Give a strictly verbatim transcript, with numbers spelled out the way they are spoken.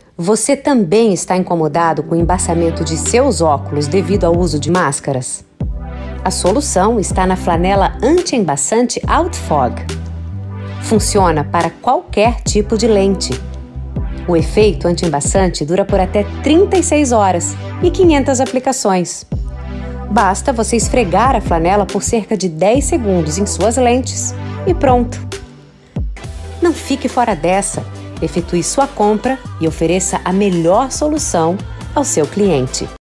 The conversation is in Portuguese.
Você também está incomodado com o embaçamento de seus óculos devido ao uso de máscaras? A solução está na flanela anti-embaçante Outfog. Funciona para qualquer tipo de lente. O efeito anti-embaçante dura por até trinta e seis horas e quinhentas aplicações. Basta você esfregar a flanela por cerca de dez segundos em suas lentes e pronto. Não fique fora dessa. Efetue sua compra e ofereça a melhor solução ao seu cliente.